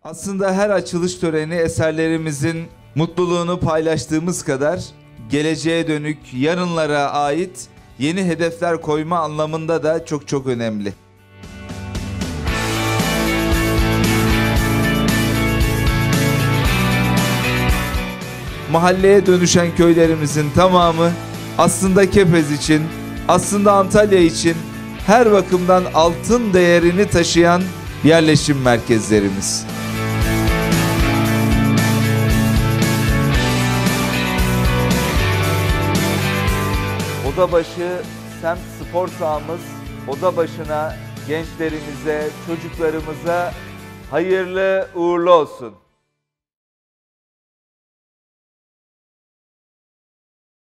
Aslında her açılış töreni eserlerimizin mutluluğunu paylaştığımız kadar geleceğe dönük, yarınlara ait yeni hedefler koyma anlamında da çok önemli. Mahalleye dönüşen köylerimizin tamamı aslında Kepez için, aslında Antalya için her bakımdan altın değerini taşıyan yerleşim merkezlerimiz. Odabaşı semt spor sahamız oda başına gençlerimize, çocuklarımıza hayırlı uğurlu olsun.